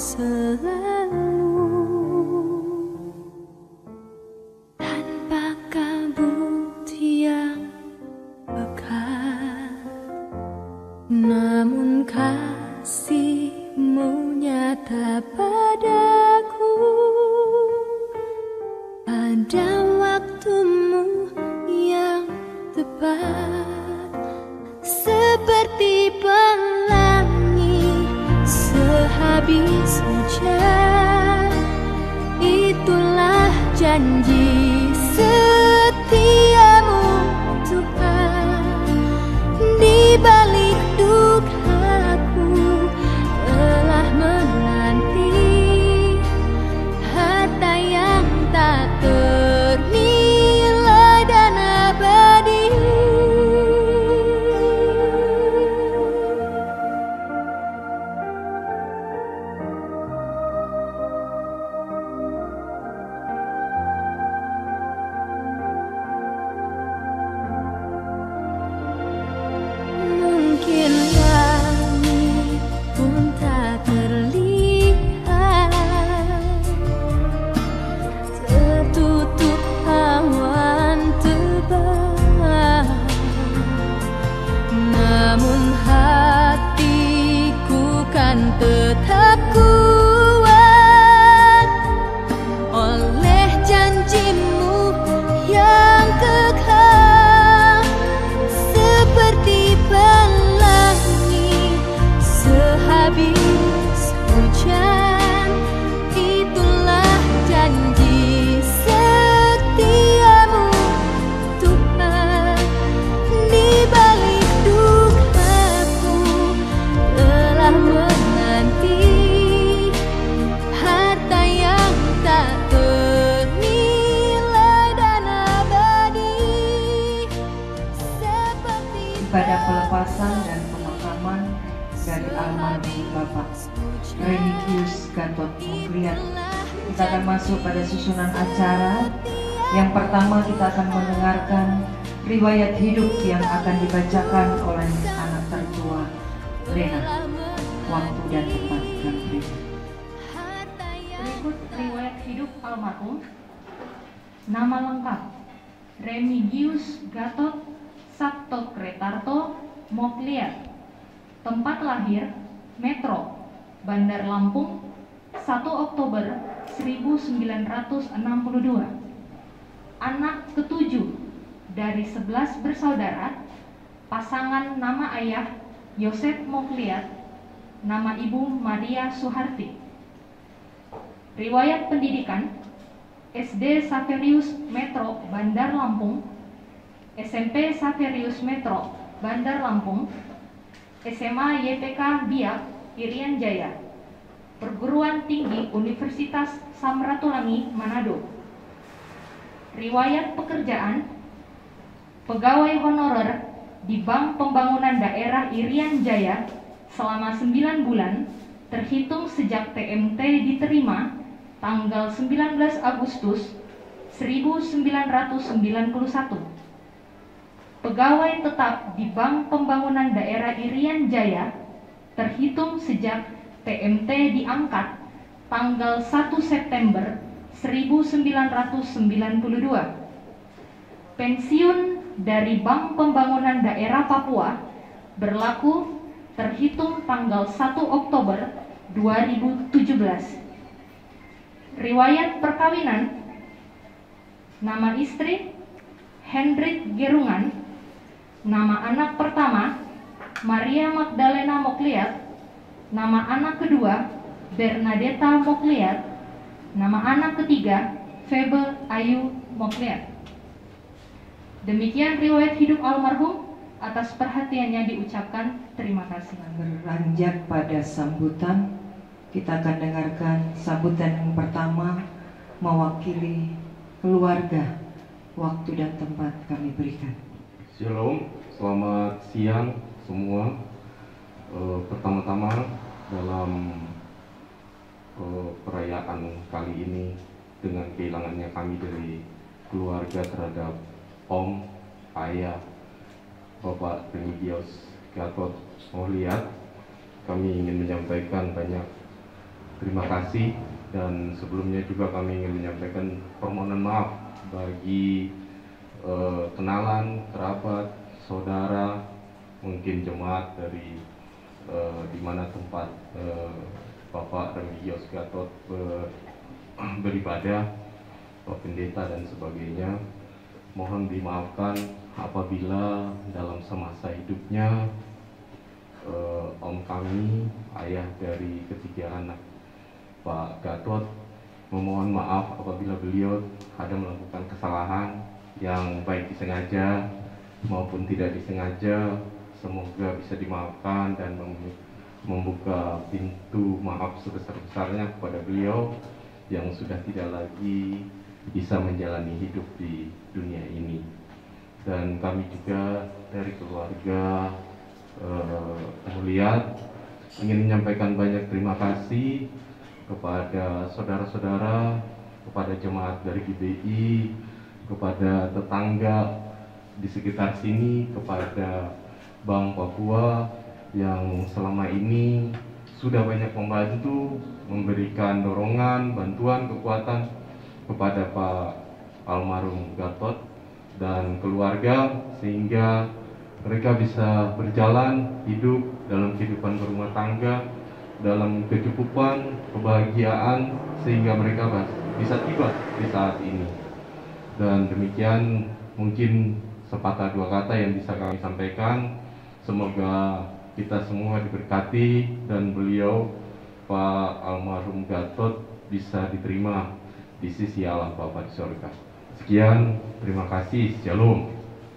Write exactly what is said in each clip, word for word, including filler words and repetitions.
selalu tanpa kabut yang pekat, namun kasih-Mu nyata padaku. Pada waktu-Mu yang tepat, seperti pelangi sehabis hujan, itulah janji setia-Mu Tuhan. Di balik dukaku telah menanti harta yang tak ternilai dan abadi. Mungkin langit pun tak terlihat, tertutup awan tebal, namun hatiku kan tetap kuat oleh janji-Mu yang kekal. Seperti pelangi sehabis hujan, itulah janji setia-Mu Tuhan. Di balik dukaku telah menanti harta yang tak ternilai dan abadi. Seperti Ibadah pelepasan dan pemakaman dari almarhum Bapak Remigius Gatot Mogliat. Kita akan masuk pada susunan acara. Yang pertama kita akan mendengarkan riwayat hidup yang akan dibacakan oleh anak tertua Lena. Waktu dan tempat kami berikan. Berikut riwayat hidup almarhum. Nama lengkap: Remigius Gatot Sabtokretarto Mogliat. Tempat lahir: Metro, Bandar Lampung, satu Oktober seribu sembilan ratus enam puluh dua. Anak ketujuh dari sebelas bersaudara. Pasangan nama ayah Yosef Mogliat, nama ibu Maria Suharti. Riwayat pendidikan: S D Saverius Metro, Bandar Lampung, S M P Saverius Metro, Bandar Lampung, S M A Y P K Biak, Irian Jaya, Perguruan Tinggi Universitas Samratulangi, Manado. Riwayat pekerjaan: pegawai honorer di Bank Pembangunan Daerah Irian Jaya selama sembilan bulan terhitung sejak T M T diterima tanggal sembilan belas Agustus seribu sembilan ratus sembilan puluh satu. Pegawai tetap di Bank Pembangunan Daerah Irian Jaya terhitung sejak T M T diangkat tanggal satu September seribu sembilan ratus sembilan puluh dua. Pensiun dari Bank Pembangunan Daerah Papua berlaku terhitung tanggal satu Oktober dua ribu tujuh belas. Riwayat perkawinan: nama istri Hendrik Gerungan, nama anak pertama Maria Magdalena Mogliat, nama anak kedua Bernadetta Mogliat, nama anak ketiga Febe Ayu Mogliat. Demikian riwayat hidup almarhum. Atas perhatiannya diucapkan terima kasih. Beranjak pada sambutan, kita akan dengarkan sambutan yang pertama mewakili keluarga. Waktu dan tempat kami berikan. Shalom, selamat siang semua. E, pertama-tama dalam e, perayaan kali ini, dengan kehilangannya kami dari keluarga terhadap Om, Ayah, Bapak Remigius Gatot Mogliat, kami ingin menyampaikan banyak terima kasih, dan sebelumnya juga kami ingin menyampaikan permohonan maaf bagi uh, kenalan, kerabat, saudara, mungkin jemaat dari uh, di mana tempat uh, Bapak Remigius Gatot ber, beribadah, Pak Pendeta dan sebagainya. Mohon dimaafkan apabila dalam semasa hidupnya uh, om kami, ayah dari ketiga anak Pak Gatot, memohon maaf apabila beliau ada melakukan kesalahan yang baik disengaja maupun tidak disengaja. Semoga bisa dimaafkan dan membuka pintu maaf sebesar-besarnya kepada beliau yang sudah tidak lagi bisa menjalani hidup di dunia ini. Dan kami juga dari keluarga eh, Mulia ingin menyampaikan banyak terima kasih kepada saudara-saudara, kepada jemaat dari G B I, kepada tetangga di sekitar sini, kepada Bank Papua yang selama ini sudah banyak membantu, memberikan dorongan, bantuan, kekuatan kepada Pak almarhum Gatot dan keluarga, sehingga mereka bisa berjalan hidup dalam kehidupan berumah tangga, dalam kecukupan, kebahagiaan, sehingga mereka bisa tiba di saat ini. Dan demikian mungkin sepatah dua kata yang bisa kami sampaikan. Semoga kita semua diberkati dan beliau Pak almarhum Gatot bisa diterima di sisi Allah Bapa di surga. Sekian, terima kasih, Shalom.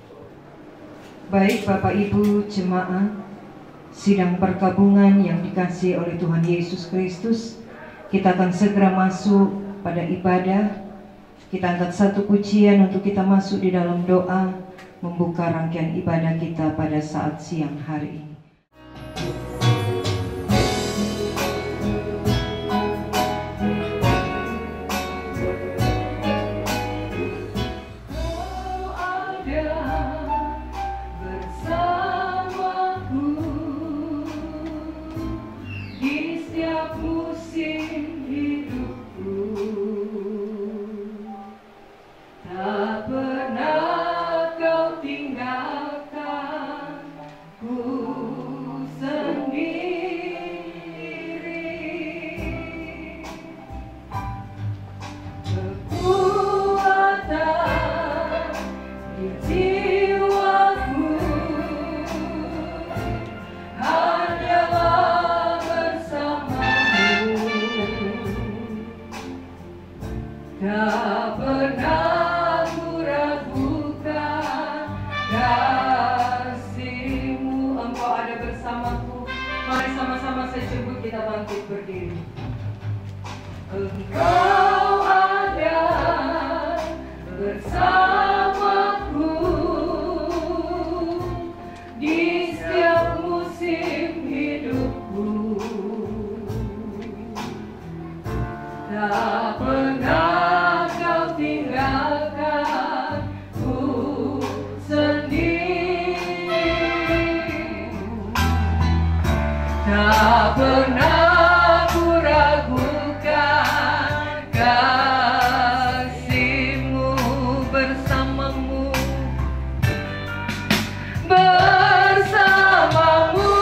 Baik Bapak Ibu jemaat sidang perkabungan yang dikasihi oleh Tuhan Yesus Kristus, kita akan segera masuk pada ibadah. Kita angkat satu pujian untuk kita masuk di dalam doa membuka rangkaian ibadah kita pada saat siang hari ini.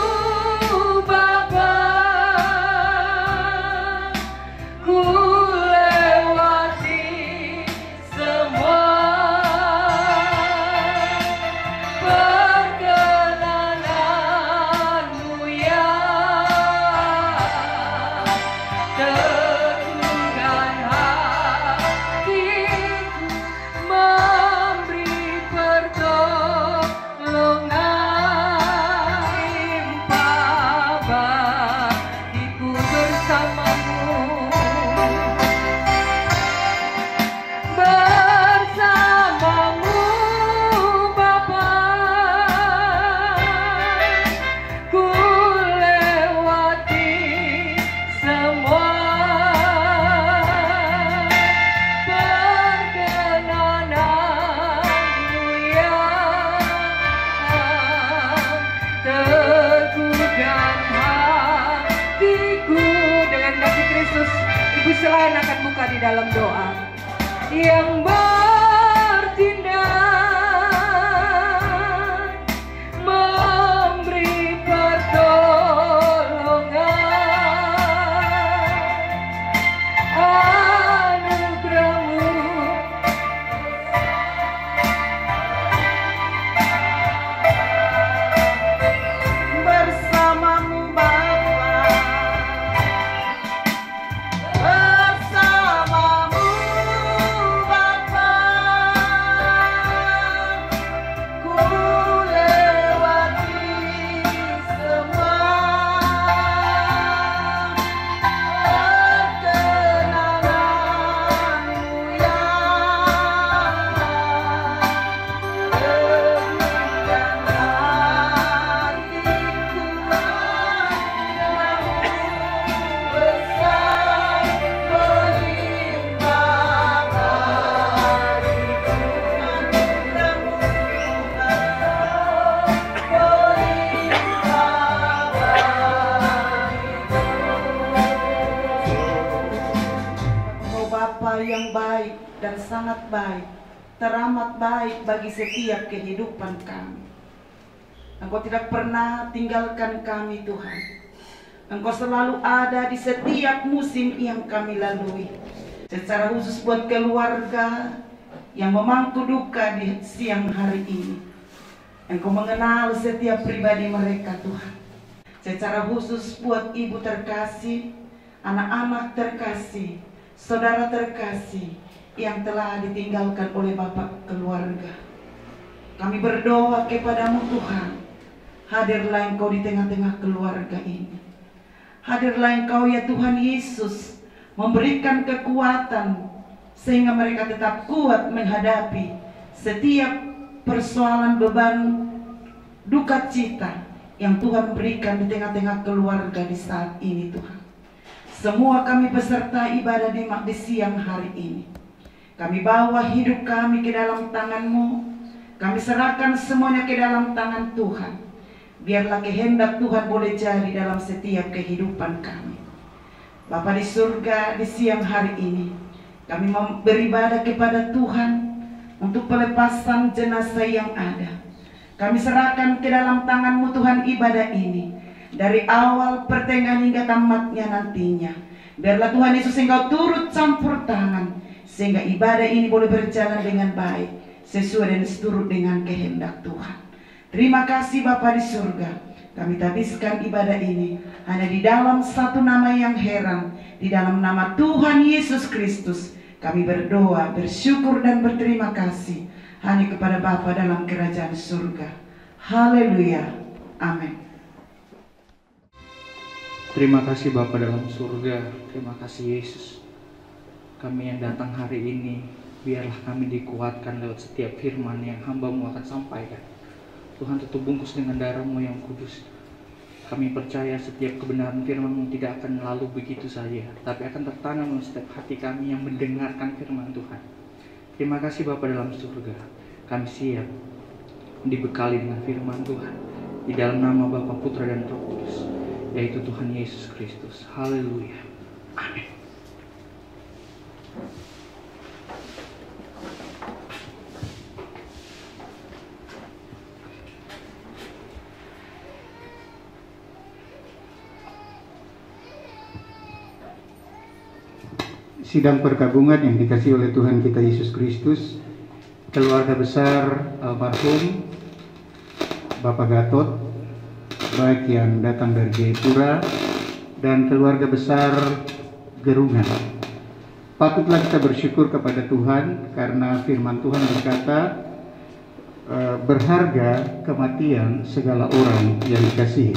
Ku Ibu selain akan buka di dalam doa. Yang bertindak memberi pertolongan, anugerah-Mu bersama-Mu Bapa, bersama-Mu Bapa, ku lewati semua perkenanan-Mu yang berikan hatiku padamu besar melimpah beriku anugerah-Mu Oh Bapa yang baik dan sangat baik, teramat baik bagi setiap kehidupan kami. Engkau tidak pernah tinggalkan kami Tuhan. Engkau selalu ada di setiap musim yang kami lalui. Secara khusus buat keluarga yang memangku duka di siang hari ini, Engkau mengenal setiap pribadi mereka Tuhan. Secara khusus buat ibu terkasih, anak-anak terkasih, saudara terkasih yang telah ditinggalkan oleh Bapak keluarga. Kami berdoa kepadamu Tuhan, hadirlah Engkau di tengah-tengah keluarga ini. Hadirlah Engkau ya Tuhan Yesus, memberikan kekuatan sehingga mereka tetap kuat menghadapi setiap persoalan beban duka cita yang Tuhan berikan di tengah-tengah keluarga di saat ini Tuhan. Semua kami peserta ibadah di, di siang hari ini, kami bawa hidup kami ke dalam tangan-Mu. Kami serahkan semuanya ke dalam tangan Tuhan. Biarlah kehendak Tuhan boleh jadi dalam setiap kehidupan kami. Bapa di surga, di siang hari ini kami beribadah kepada Tuhan untuk pelepasan jenazah yang ada. Kami serahkan ke dalam tangan-Mu Tuhan ibadah ini, dari awal, pertengahan hingga tamatnya nantinya. Biarlah Tuhan Yesus Engkau turut campur tangan, sehingga ibadah ini boleh berjalan dengan baik, sesuai dan seturut dengan kehendak Tuhan. Terima kasih Bapa di surga. Kami habiskan ibadah ini hanya di dalam satu nama yang heran, di dalam nama Tuhan Yesus Kristus. Kami berdoa, bersyukur dan berterima kasih hanya kepada Bapa dalam kerajaan surga. Haleluya. Amin. Terima kasih Bapa dalam surga. Terima kasih Yesus. Kami yang datang hari ini, biarlah kami dikuatkan lewat setiap firman yang hamba-Mu akan sampaikan. Tuhan, tutup bungkus dengan darah-Mu yang kudus. Kami percaya setiap kebenaran firman-Mu tidak akan lalu begitu saja, tapi akan tertanam dalam setiap hati kami yang mendengarkan firman Tuhan. Terima kasih Bapa dalam surga. Kami siap dibekali dengan firman Tuhan di dalam nama Bapa, Putra dan Roh Kudus, yaitu Tuhan Yesus Kristus. Haleluya. Amin. Sidang perkabungan yang dikasihi oleh Tuhan kita Yesus Kristus, keluarga besar almarhum Bapak Gatot, baik yang datang dari Jayapura dan keluarga besar Gerungan. Patutlah kita bersyukur kepada Tuhan karena firman Tuhan berkata, e, berharga kematian segala orang yang dikasihi.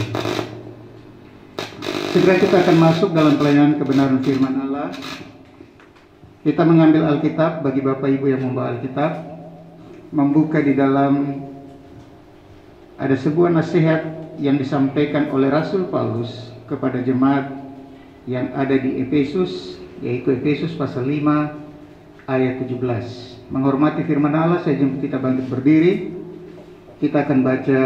Segera kita akan masuk dalam pelayanan kebenaran firman Allah. Kita mengambil Alkitab, bagi Bapak Ibu yang membawa Alkitab, membuka di dalam, ada sebuah nasihat yang disampaikan oleh Rasul Paulus kepada jemaat yang ada di Efesus, yaitu Efesus pasal lima ayat tujuh belas. Menghormati firman Allah, saya jemput kita bangkit berdiri. Kita akan baca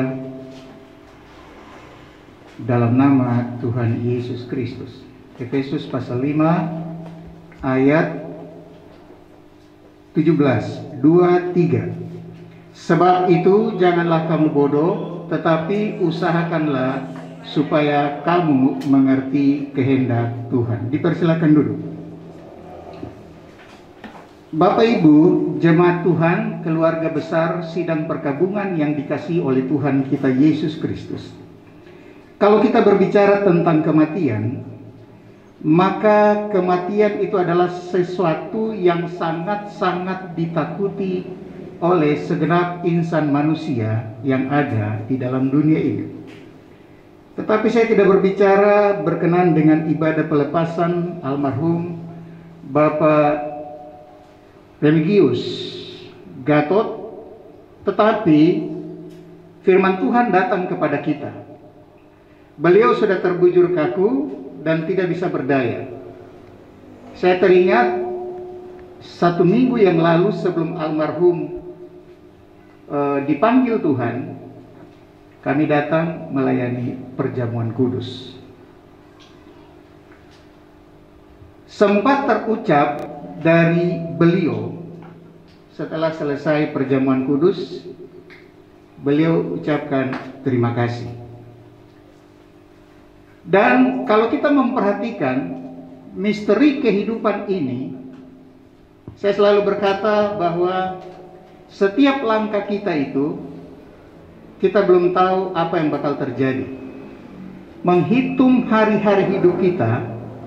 dalam nama Tuhan Yesus Kristus. Efesus pasal lima ayat tujuh belas, dua, tiga. Sebab itu janganlah kamu bodoh, tetapi usahakanlah supaya kamu mengerti kehendak Tuhan. Dipersilakan duduk. Bapak Ibu, jemaat Tuhan, keluarga besar sidang perkabungan yang dikasihi oleh Tuhan kita Yesus Kristus. Kalau kita berbicara tentang kematian, maka kematian itu adalah sesuatu yang sangat-sangat ditakuti oleh segenap insan manusia yang ada di dalam dunia ini. Tetapi saya tidak berbicara berkenaan dengan ibadah pelepasan almarhum Bapak Remigius Gatot, tetapi firman Tuhan datang kepada kita. Beliau sudah terbujur kaku dan tidak bisa berdaya. Saya teringat satu minggu yang lalu sebelum almarhum e, dipanggil Tuhan, kami datang melayani perjamuan kudus. Sempat terucap dari beliau setelah selesai perjamuan kudus, beliau ucapkan terima kasih. Dan kalau kita memperhatikan misteri kehidupan ini, saya selalu berkata bahwa setiap langkah kita itu, kita belum tahu apa yang bakal terjadi. Menghitung hari-hari hidup kita,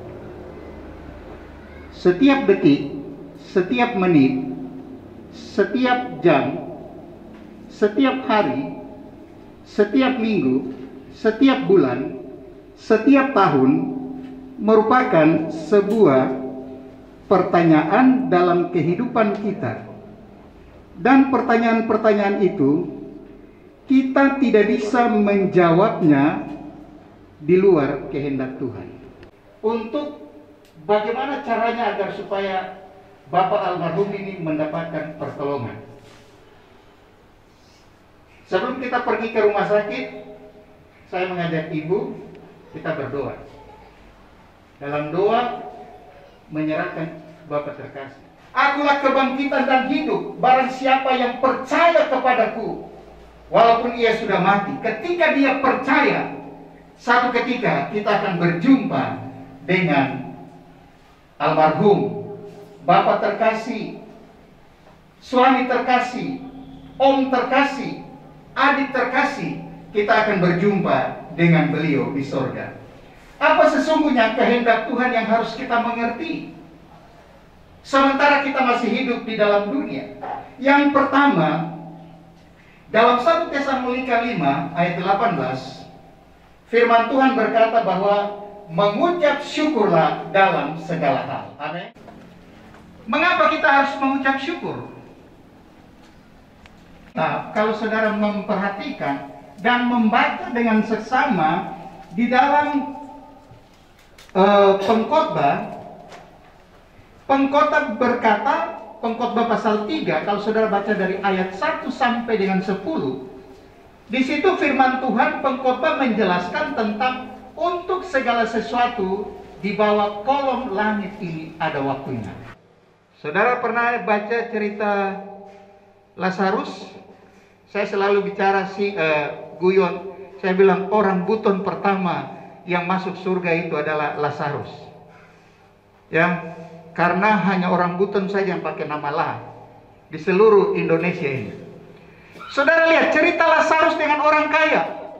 setiap detik, setiap menit, setiap jam, setiap hari, setiap minggu, setiap bulan, setiap tahun merupakan sebuah pertanyaan dalam kehidupan kita. Dan pertanyaan-pertanyaan itu kita tidak bisa menjawabnya di luar kehendak Tuhan. Untuk bagaimana caranya agar supaya Bapak almarhum ini mendapatkan pertolongan? Sebelum kita pergi ke rumah sakit, saya mengajak ibu kita berdoa. Dalam doa menyerahkan Bapak terkasih. Akulah kebangkitan dan hidup. Barang siapa yang percaya kepadaku, walaupun ia sudah mati, ketika dia percaya, satu ketika kita akan berjumpa dengan almarhum Bapak terkasih, suami terkasih, om terkasih, adik terkasih. Kita akan berjumpa dengan beliau di sorga. Apa sesungguhnya kehendak Tuhan yang harus kita mengerti sementara kita masih hidup di dalam dunia? Yang pertama, dalam satu Tesalonika lima ayat delapan belas, firman Tuhan berkata bahwa mengucap syukurlah dalam segala hal. Amin. Mengapa kita harus mengucap syukur? Nah, kalau saudara memperhatikan dan membaca dengan seksama di dalam uh, pengkhotbah, pengkhotbah berkata, pengkhotbah pasal tiga, kalau saudara baca dari ayat satu sampai dengan sepuluh, di situ firman Tuhan pengkhotbah menjelaskan tentang untuk segala sesuatu di bawah kolom langit ini ada waktunya. Saudara pernah baca cerita Lazarus? Saya selalu bicara si uh, guyon. Saya bilang orang buton pertama yang masuk surga itu adalah Lazarus. Ya, karena hanya orang buton saja yang pakai nama lah di seluruh Indonesia ini. Saudara lihat cerita Lazarus dengan orang kaya.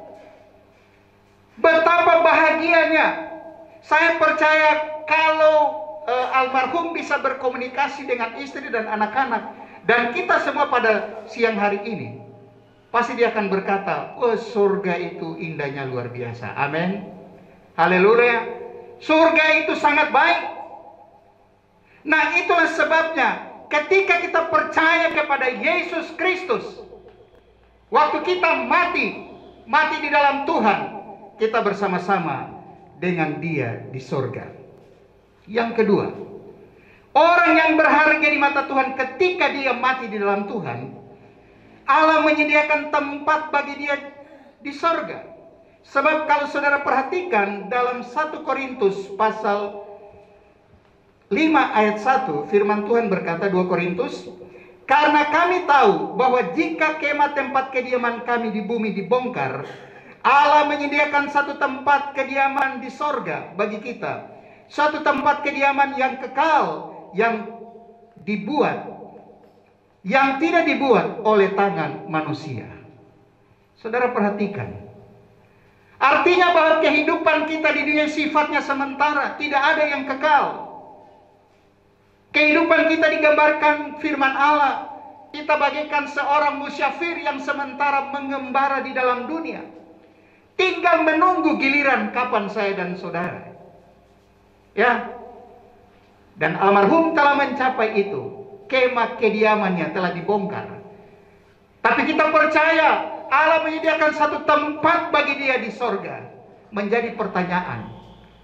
Betapa bahagianya. Saya percaya kalau uh, almarhum bisa berkomunikasi dengan istri dan anak-anak, dan kita semua pada siang hari ini, pasti dia akan berkata, oh surga itu indahnya luar biasa. Amin. Haleluya. Surga itu sangat baik. Nah, itulah sebabnya ketika kita percaya kepada Yesus Kristus, waktu kita mati, mati di dalam Tuhan, kita bersama-sama dengan Dia di surga. Yang kedua, orang yang berharga di mata Tuhan ketika dia mati di dalam Tuhan, Allah menyediakan tempat bagi dia di sorga. Sebab kalau saudara perhatikan dalam satu Korintus pasal lima ayat satu, firman Tuhan berkata, dua Korintus, karena kami tahu bahwa jika kemah tempat kediaman kami di bumi dibongkar, Allah menyediakan satu tempat kediaman di sorga bagi kita, suatu tempat kediaman yang kekal, yang dibuat, yang tidak dibuat oleh tangan manusia. Saudara perhatikan, artinya bahwa kehidupan kita di dunia sifatnya sementara, tidak ada yang kekal. Kehidupan kita digambarkan firman Allah, kita bagaikan seorang musyafir yang sementara mengembara di dalam dunia, tinggal menunggu giliran kapan saya dan saudara. Ya, dan almarhum telah mencapai itu, kemah kediamannya telah dibongkar. Tapi kita percaya Allah menyediakan satu tempat bagi dia di sorga. Menjadi pertanyaan,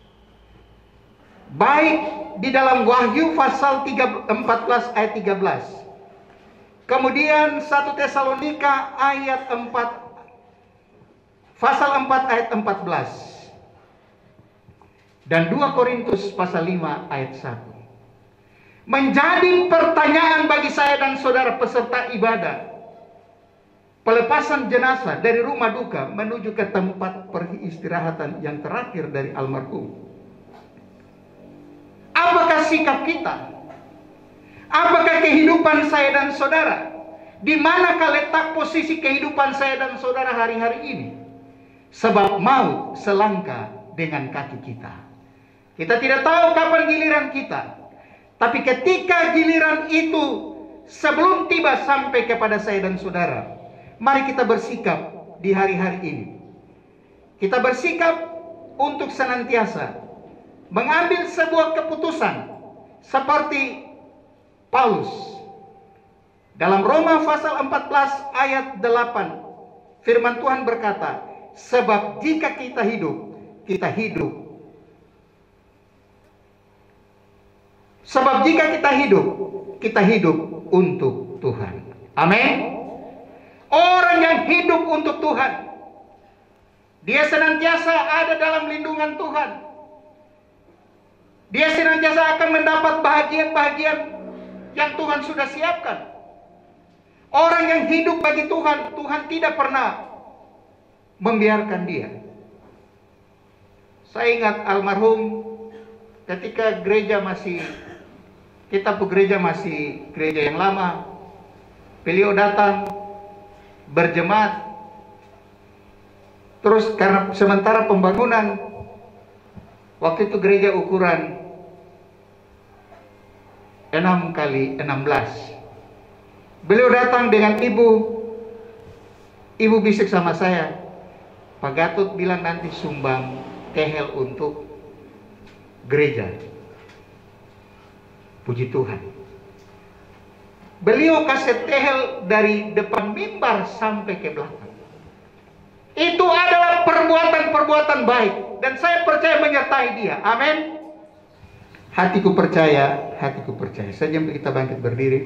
baik di dalam Wahyu pasal empat belas ayat tiga belas, kemudian satu Tesalonika ayat empat, pasal empat ayat empat belas, dan dua Korintus pasal lima ayat satu. Menjadi pertanyaan bagi saya dan saudara peserta ibadah pelepasan jenazah dari rumah duka menuju ke tempat peristirahatan yang terakhir dari almarhum. Apakah sikap kita? Apakah kehidupan saya dan saudara? Di manakah letak posisi kehidupan saya dan saudara hari-hari ini? Sebab mau selangkah dengan kaki kita. Kita tidak tahu kapan giliran kita. Tapi ketika giliran itu sebelum tiba sampai kepada saya dan saudara, mari kita bersikap di hari-hari ini. Kita bersikap untuk senantiasa mengambil sebuah keputusan seperti Paulus. Dalam Roma pasal empat belas ayat delapan, firman Tuhan berkata, sebab jika kita hidup, kita hidup. Sebab jika kita hidup, kita hidup untuk Tuhan. Amin. Orang yang hidup untuk Tuhan, dia senantiasa ada dalam lindungan Tuhan. Dia senantiasa akan mendapat bahagian-bahagian yang Tuhan sudah siapkan. Orang yang hidup bagi Tuhan, Tuhan tidak pernah membiarkan dia. Saya ingat almarhum ketika gereja masih, kita gereja masih gereja yang lama, beliau datang berjemaat. Terus karena sementara pembangunan, waktu itu gereja ukuran enam kali enam belas. Beliau datang dengan ibu. Ibu bisik sama saya, Pak Gatot bilang nanti sumbang tehel untuk gereja. Puji Tuhan. Beliau kasih tehel dari depan mimbar sampai ke belakang. Itu adalah perbuatan-perbuatan baik, dan saya percaya menyertai dia. Amin. Hatiku percaya, hatiku percaya. Saja kita bangkit berdiri.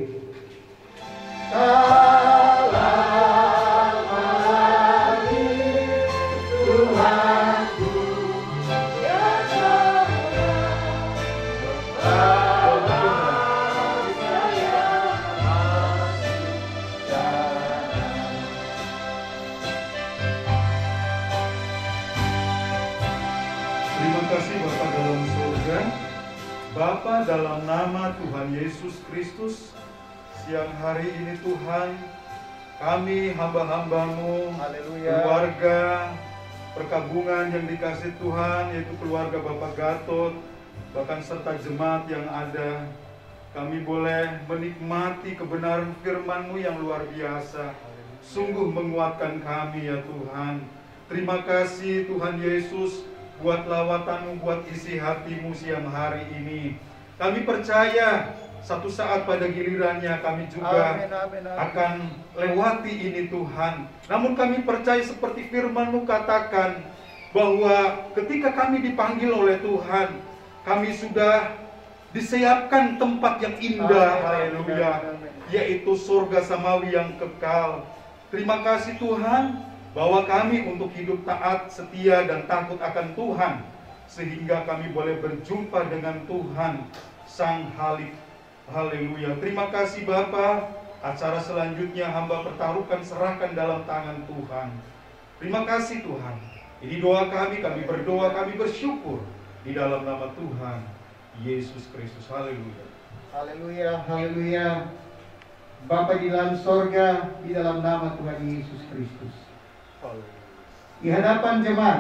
Bapa, dalam nama Tuhan Yesus Kristus, siang hari ini Tuhan, kami hamba-hambamu, keluarga perkabungan yang dikasih Tuhan, yaitu keluarga Bapak Gatot, bahkan serta jemaat yang ada, kami boleh menikmati kebenaran firman-Mu yang luar biasa, sungguh menguatkan kami ya Tuhan. Terima kasih Tuhan Yesus, buat lawatan-Mu, buat isi hati-Mu siang hari ini. Kami percaya satu saat pada gilirannya kami juga amin, amin, amin. akan lewati ini Tuhan. Namun kami percaya seperti firman-Mu katakan, bahwa ketika kami dipanggil oleh Tuhan, kami sudah disiapkan tempat yang indah, haleluya, yaitu surga samawi yang kekal. Terima kasih Tuhan, bahwa kami untuk hidup taat, setia, dan takut akan Tuhan, sehingga kami boleh berjumpa dengan Tuhan Sang Halik. Haleluya. Terima kasih Bapa. Acara selanjutnya hamba pertaruhkan, serahkan dalam tangan Tuhan. Terima kasih Tuhan. Ini doa kami, kami berdoa, kami bersyukur di dalam nama Tuhan Yesus Kristus. Haleluya. Haleluya, haleluya. Bapa di dalam sorga, di dalam nama Tuhan Yesus Kristus, di hadapan jemaat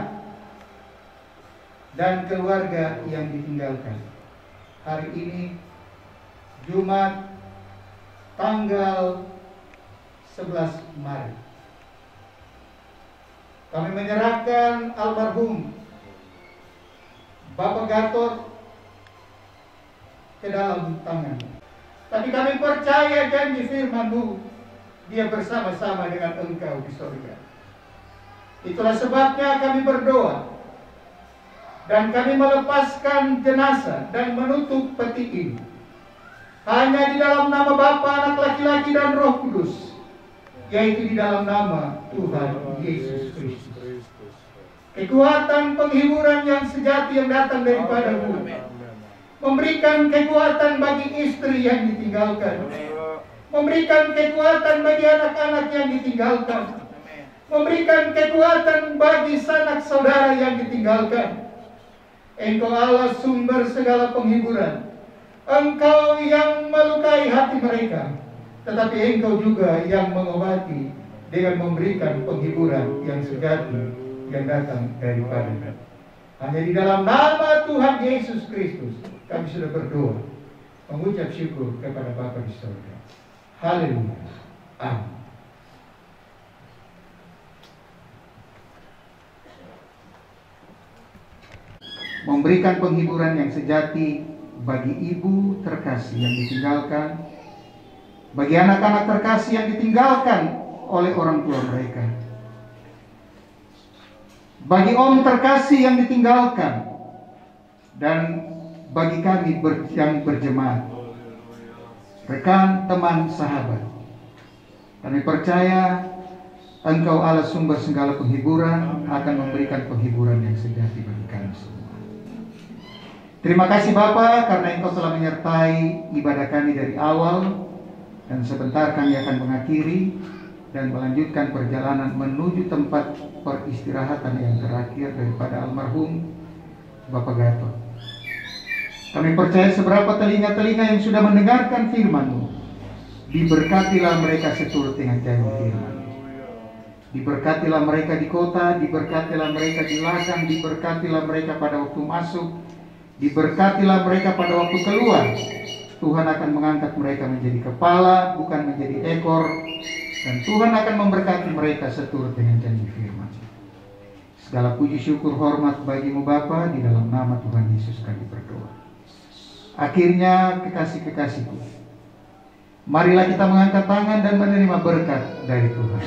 dan keluarga yang ditinggalkan, hari ini Jumat tanggal sebelas Maret, kami menyerahkan almarhum Bapak Gatot ke dalam tangan. Tapi kami percaya janji firman-Mu, dia bersama-sama dengan Engkau di surga. Itulah sebabnya kami berdoa dan kami melepaskan jenazah dan menutup peti ini hanya di dalam nama Bapa, Anak laki-laki dan Roh Kudus, yaitu di dalam nama Tuhan Yesus Kristus. Kekuatan penghiburan yang sejati yang datang daripada-Mu, memberikan kekuatan bagi istri yang ditinggalkan, memberikan kekuatan bagi anak-anak yang ditinggalkan, memberikan kekuatan bagi sanak saudara yang ditinggalkan. Engkau Allah sumber segala penghiburan. Engkau yang melukai hati mereka, tetapi Engkau juga yang mengobati dengan memberikan penghiburan yang sejati yang datang daripada. Hanya di dalam nama Tuhan Yesus Kristus kami sudah berdoa, mengucap syukur kepada Bapa di surga. Haleluya. Amin. Memberikan penghiburan yang sejati bagi ibu terkasih yang ditinggalkan, bagi anak-anak terkasih yang ditinggalkan oleh orang tua mereka, bagi om terkasih yang ditinggalkan, dan bagi kami ber, yang berjemaat, rekan, teman, sahabat. Kami percaya Engkau Allah sumber segala penghiburan akan memberikan penghiburan yang sejati bagi kami semua. Terima kasih Bapa karena Engkau telah menyertai ibadah kami dari awal, dan sebentar kami akan mengakhiri dan melanjutkan perjalanan menuju tempat peristirahatan yang terakhir daripada almarhum Bapak Gatot. Kami percaya seberapa telinga-telinga yang sudah mendengarkan firman-Mu, diberkatilah mereka seturut dengan janji firman. Diberkatilah mereka di kota, diberkatilah mereka di ladang, diberkatilah mereka pada waktu masuk, diberkatilah mereka pada waktu keluar. Tuhan akan mengangkat mereka menjadi kepala, bukan menjadi ekor, dan Tuhan akan memberkati mereka seturut dengan janji firman. Segala puji syukur hormat bagimu Bapa, di dalam nama Tuhan Yesus kami berdoa. Akhirnya kekasih-kekasihku, marilah kita mengangkat tangan dan menerima berkat dari Tuhan.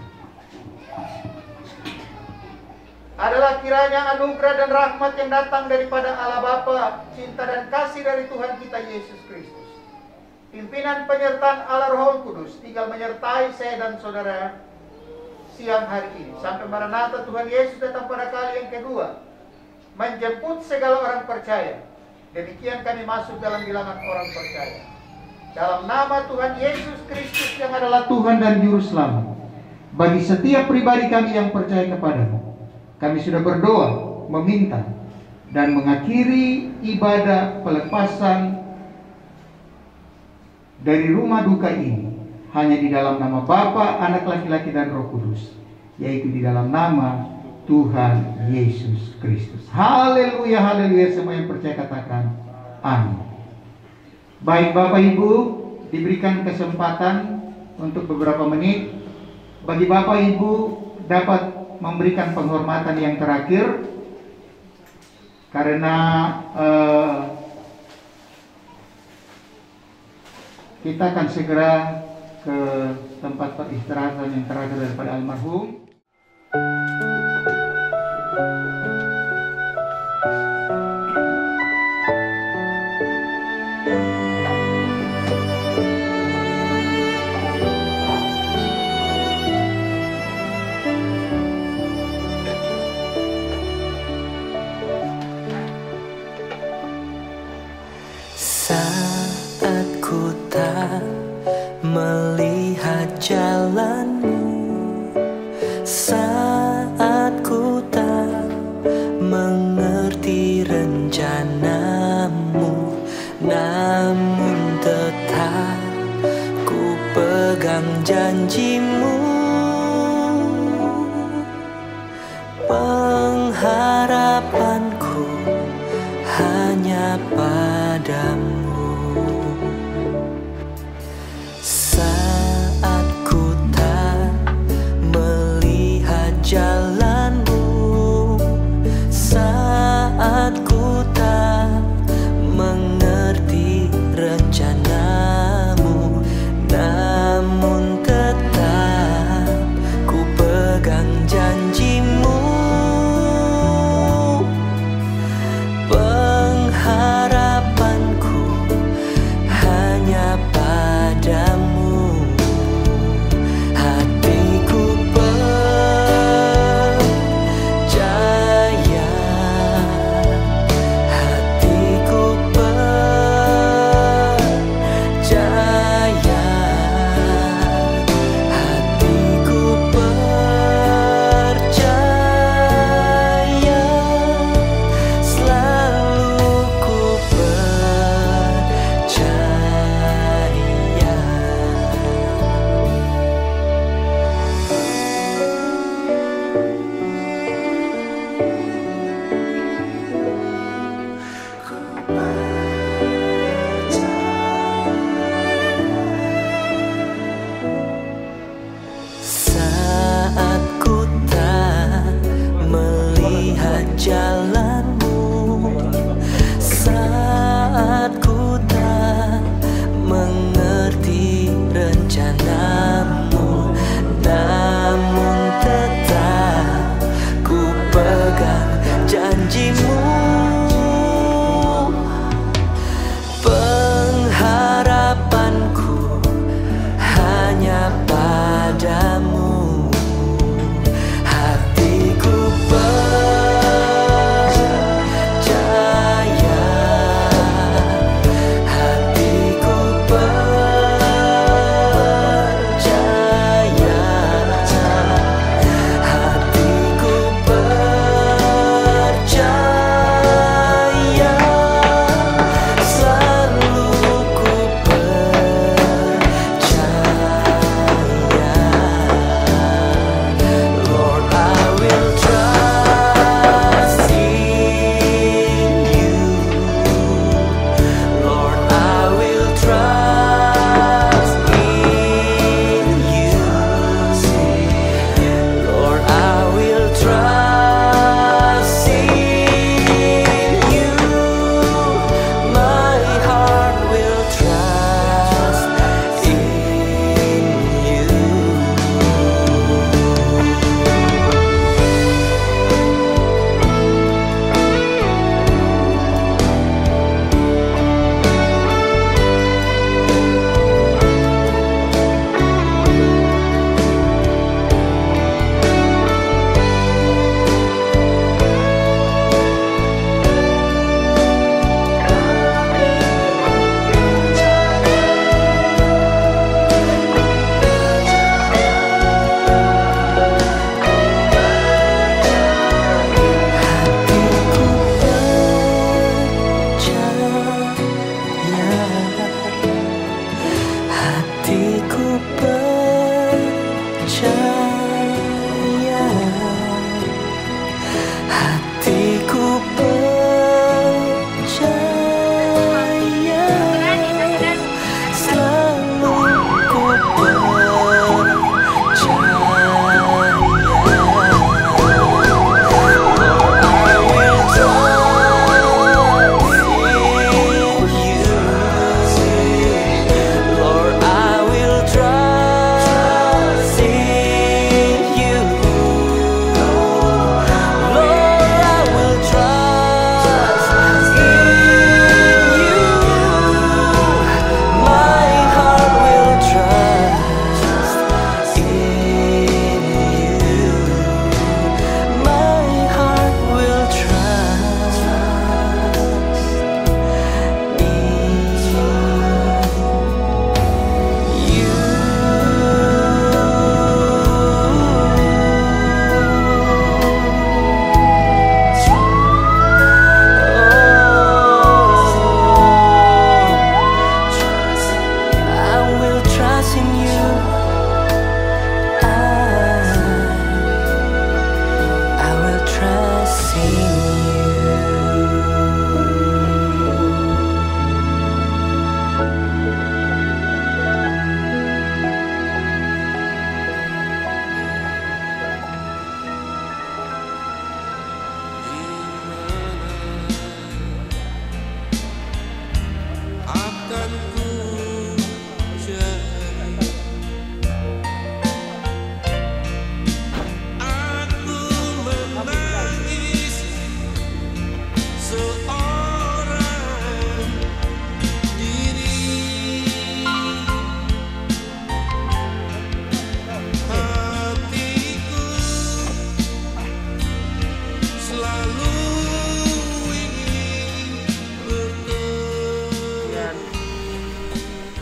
Adalah kiranya anugerah dan rahmat yang datang daripada Allah Bapa, cinta dan kasih dari Tuhan kita Yesus Kristus, pimpinan penyertaan Allah Roh Kudus tinggal menyertai saya dan saudara siang hari ini sampai Maranatha Tuhan Yesus datang pada kali yang kedua, menjemput segala orang percaya. Demikian kami masuk dalam bilangan orang percaya. Dalam nama Tuhan Yesus Kristus yang adalah Tuhan dan Juru Selamat, bagi setiap pribadi kami yang percaya kepada-Mu, kami sudah berdoa, meminta, dan mengakhiri ibadah pelepasan dari rumah duka ini hanya di dalam nama Bapa, Anak laki-laki dan Roh Kudus, yaitu di dalam nama Tuhan Yesus Kristus. Haleluya, haleluya. Semua yang percaya katakan amin. Baik Bapak Ibu, diberikan kesempatan untuk beberapa menit bagi Bapak Ibu dapat memberikan penghormatan yang terakhir, karena uh, kita akan segera ke tempat peristirahatan yang terakhir daripada almarhum. Sa tak melihat jalanmu, saat ku tak mengerti rencanamu, namun tetap ku pegang janjimu. Pengharapanku hanya padamu.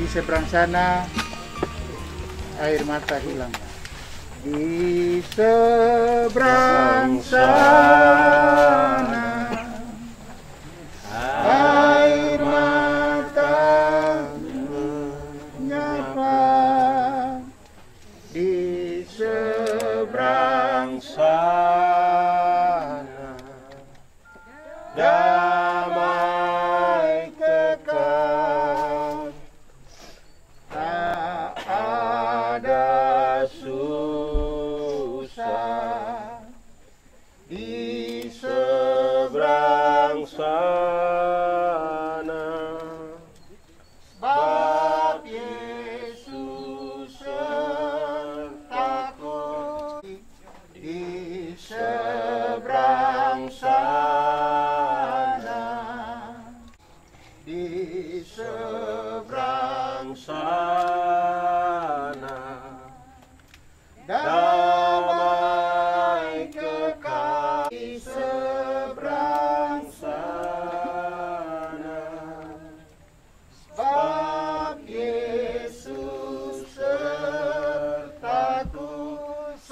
seberang sana air mata hilang. Di seberang sana air mata menyapa. Di seberang sana damai kekal. Tak ada susah di seberang sana, sebab Yesus sertaku. Di seberang sana, di seberang sana damai kekal. Di seberang sana, sebab Yesus sertaku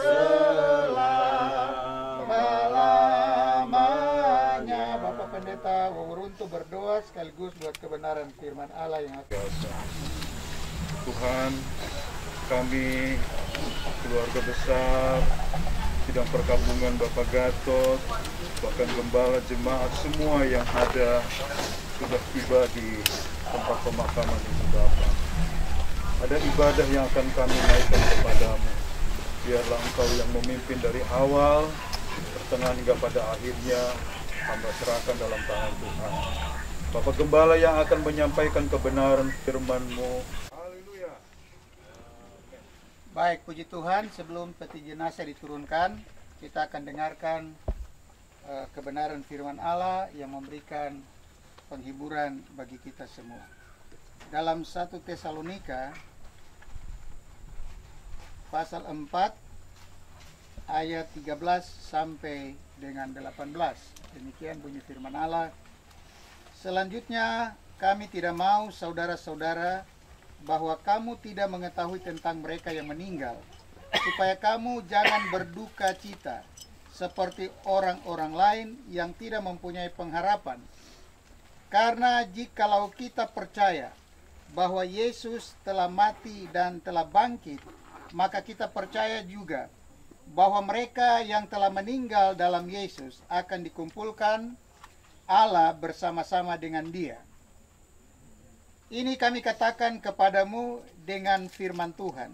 selama-lamanya. Bapak Pendeta Wawuruntu berdoa sekaligus buat kebenaran firman Allah yang akan. Tuhan, kami keluarga besar sidang perkabungan Bapak Gatot, bahkan gembala jemaat semua yang ada sudah tiba di tempat pemakaman ini Bapak. Ada ibadah yang akan kami naikkan kepadamu. Biarlah Engkau yang memimpin dari awal, pertengahan hingga pada akhirnya. Hamba serahkan dalam tangan Tuhan. Bapak Gembala yang akan menyampaikan kebenaran firman-Mu. Haleluya. Baik, puji Tuhan, sebelum peti jenazah diturunkan, kita akan dengarkan uh, kebenaran firman Allah yang memberikan penghiburan bagi kita semua. Dalam satu Tesalonika pasal empat ayat tiga belas sampai dengan delapan belas. Demikian bunyi firman Allah. Selanjutnya, kami tidak mau saudara-saudara bahwa kamu tidak mengetahui tentang mereka yang meninggal, supaya kamu jangan berduka cita seperti orang-orang lain yang tidak mempunyai pengharapan. Karena jikalau kita percaya bahwa Yesus telah mati dan telah bangkit, maka kita percaya juga bahwa mereka yang telah meninggal dalam Yesus akan dikumpulkan Allah bersama-sama dengan Dia. Ini kami katakan kepadamu dengan firman Tuhan.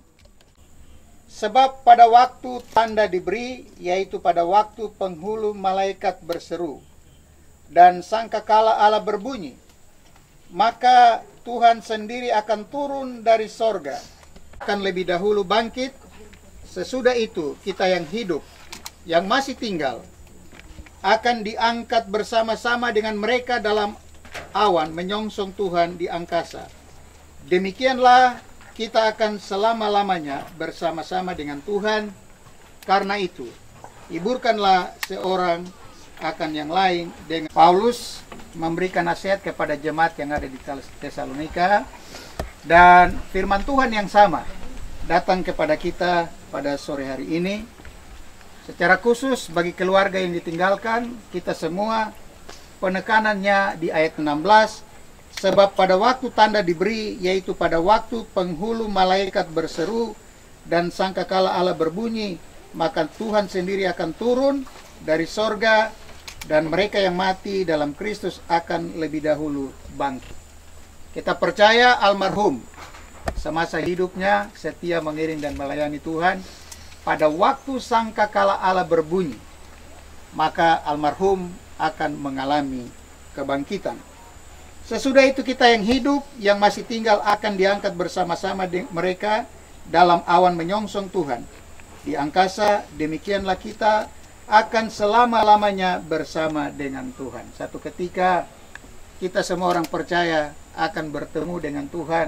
Sebab pada waktu tanda diberi, yaitu pada waktu penghulu malaikat berseru, dan sangkakala Allah berbunyi, maka Tuhan sendiri akan turun dari sorga, akan lebih dahulu bangkit. Sesudah itu kita yang hidup, yang masih tinggal, akan diangkat bersama-sama dengan mereka dalam awan menyongsong Tuhan di angkasa. Demikianlah kita akan selama-lamanya bersama-sama dengan Tuhan. Karena itu, hiburkanlah seorang akan yang lain dengan. Paulus memberikan nasihat kepada jemaat yang ada di Tesalonika, dan firman Tuhan yang sama datang kepada kita pada sore hari ini. Secara khusus bagi keluarga yang ditinggalkan, kita semua, penekanannya di ayat enam belas. Sebab pada waktu tanda diberi, yaitu pada waktu penghulu malaikat berseru dan sangkakala Allah berbunyi, maka Tuhan sendiri akan turun dari sorga, dan mereka yang mati dalam Kristus akan lebih dahulu bangkit. Kita percaya almarhum semasa hidupnya setia mengiring dan melayani Tuhan. Pada waktu sangkakala Allah berbunyi, maka almarhum akan mengalami kebangkitan. Sesudah itu kita yang hidup, yang masih tinggal akan diangkat bersama-sama mereka dalam awan menyongsong Tuhan di angkasa. Demikianlah kita akan selama-lamanya bersama dengan Tuhan. Satu ketika kita semua orang percaya akan bertemu dengan Tuhan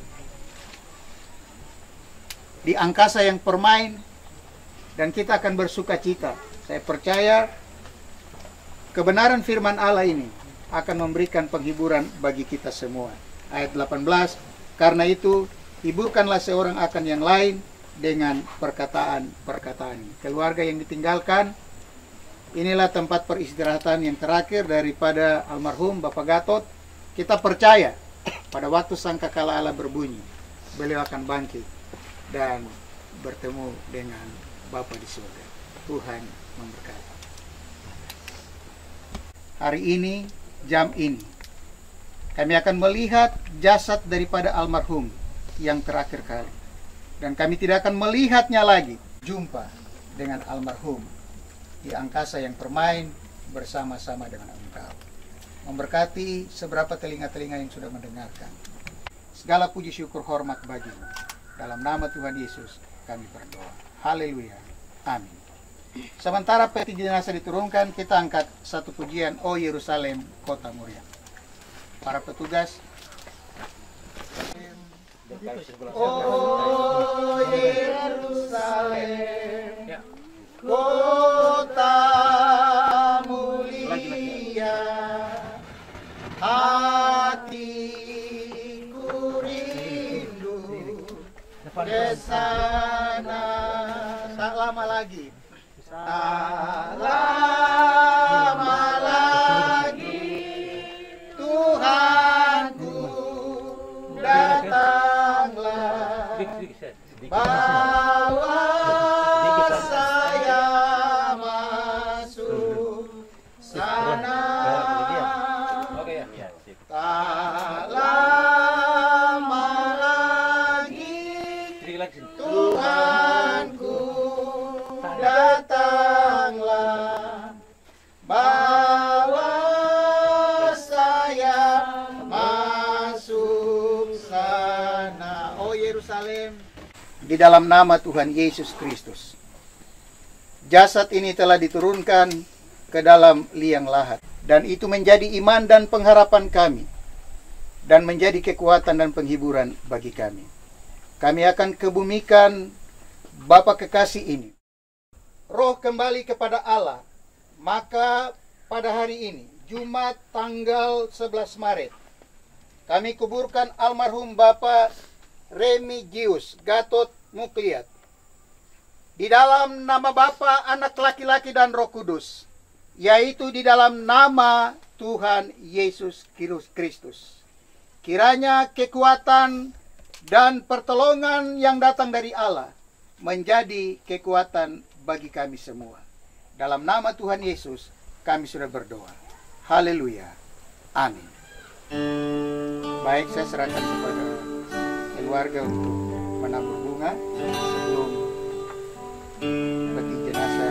di angkasa yang permain, dan kita akan bersuka cita. Saya percaya kebenaran firman Allah ini akan memberikan penghiburan bagi kita semua. Ayat delapan belas, Karena itu, hiburkanlah seorang akan yang lain dengan perkataan-perkataan. Keluarga yang ditinggalkan, inilah tempat peristirahatan yang terakhir daripada almarhum Bapak Gatot. Kita percaya pada waktu sangkakala Allah berbunyi, beliau akan bangkit dan bertemu dengan Bapa di surga. Tuhan memberkati. Hari ini, jam ini, kami akan melihat jasad daripada almarhum yang terakhir kali. Dan kami tidak akan melihatnya lagi. Jumpa dengan almarhum di angkasa yang bermain bersama-sama dengan engkau. Memberkati seberapa telinga-telinga yang sudah mendengarkan. Segala puji syukur hormat bagimu. Dalam nama Tuhan Yesus kami berdoa. Haleluya. Amin. Sementara peti jenazah diturunkan, kita angkat satu pujian, O Yerusalem, kota mulia. Para petugas. Oh Yerusalem, kota mulia, hatiku rindu ke sana. Tak lama lagi, tak lama lagi, Tuhanku datanglah, bawa saya masuk sana. Tak lama lagi, Tuhanku datanglah, bawa saya masuk sana. Oh Yerusalem, di dalam nama Tuhan Yesus Kristus, jasad ini telah diturunkan ke dalam liang lahat, dan itu menjadi iman dan pengharapan kami, dan menjadi kekuatan dan penghiburan bagi kami. Kami akan kebumikan Bapa kekasih ini. Roh kembali kepada Allah. Maka pada hari ini, Jumat tanggal sebelas Maret, kami kuburkan almarhum Bapak Remigius Gatot Mukliat di dalam nama Bapa, Anak laki-laki dan Roh Kudus, yaitu di dalam nama Tuhan Yesus Kristus. Kiranya kekuatan dan pertolongan yang datang dari Allah menjadi kekuatan bagi kami semua. Dalam nama Tuhan Yesus kami sudah berdoa. Haleluya. Amin. Baik, saya serahkan kepada keluarga untuk menabur bunga sebelum peti jenazah.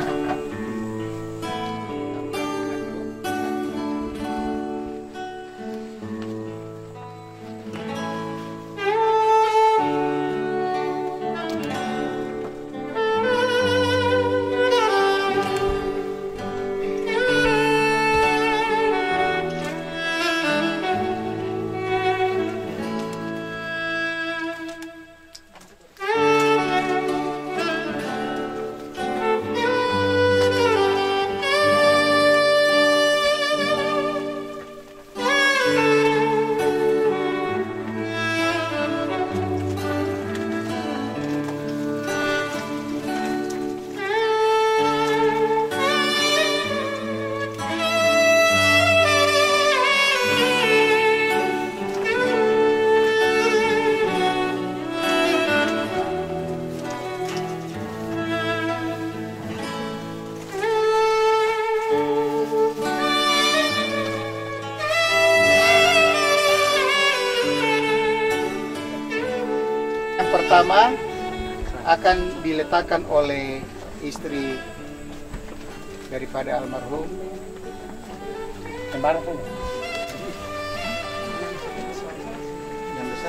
Pertama akan diletakkan oleh istri daripada almarhum. Kembar pun. Yang besar.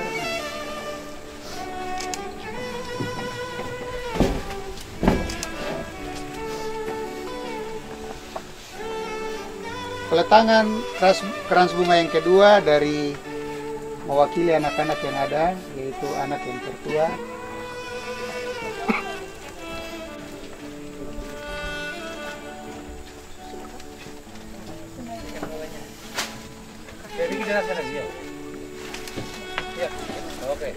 Peletangan keras bunga yang kedua dari mewakili anak-anak yang ada, yaitu anak yang tertua. Jadi kita lagi ya. Ya. Oke.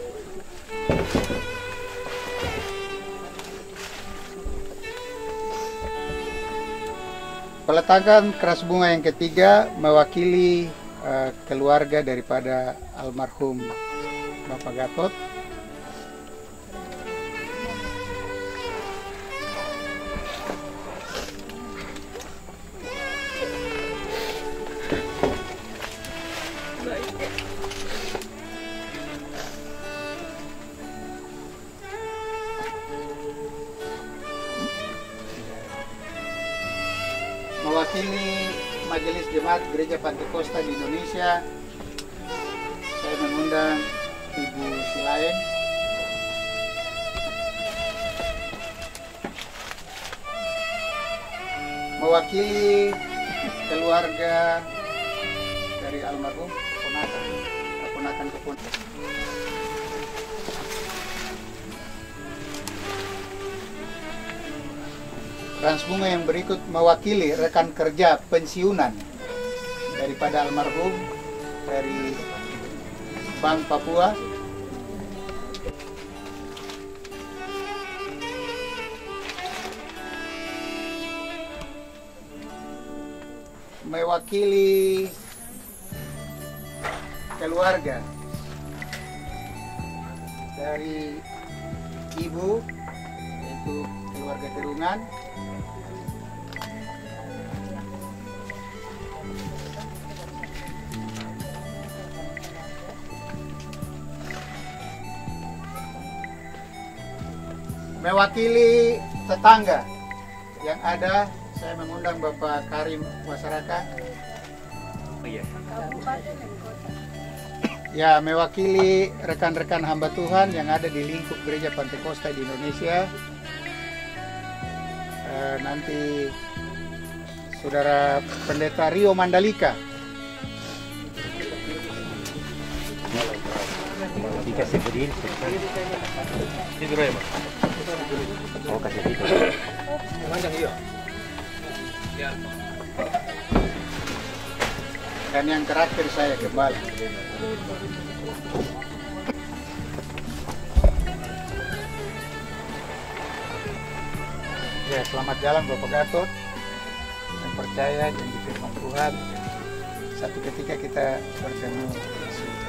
Peletakan keras bunga yang ketiga mewakili uh, keluarga daripada almarhum Bapak Gatot. Mewakili Majelis Jemaat Gereja Pantekosta di Indonesia, saya mengundang Ibu Silaen. Mewakili keluarga dari almarhum keponakan, keponakan keponakan. Krans bunga yang berikut mewakili rekan kerja pensiunan daripada almarhum dari Bank Papua. Mewakili keluarga dari ibu, yaitu keluarga Terungan. Mewakili tetangga yang ada, saya mengundang Bapak Karim Wasaraka. Ya, mewakili rekan-rekan hamba Tuhan yang ada di lingkup Gereja Pantekosta di Indonesia. E, nanti Saudara Pendeta Rio Mandalika. Dikasih berdiri. Ini dulu ya, Pak. Oh, kasih itu. Panjang iya. Ya. Dan yang terakhir saya kembali. Ya, selamat jalan Bapak Gatot. Yang percaya janji firman Tuhan, satu ketika kita bertemu di surga.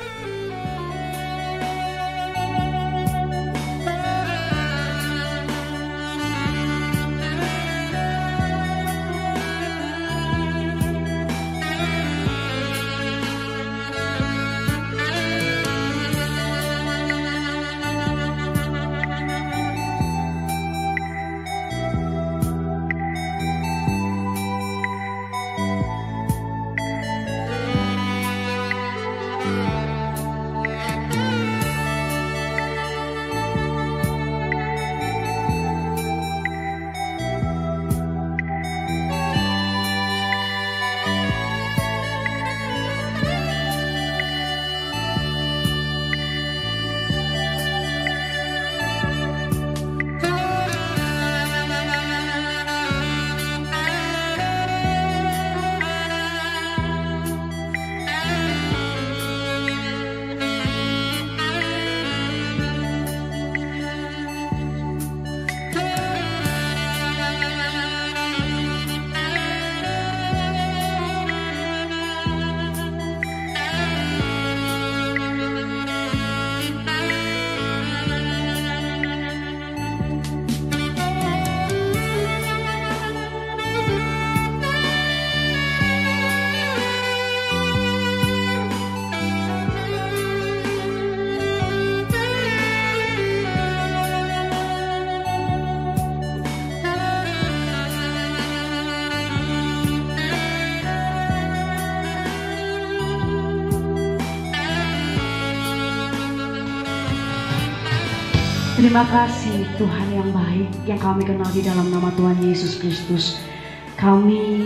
Terima kasih Tuhan yang baik yang kami kenal di dalam nama Tuhan Yesus Kristus. Kami,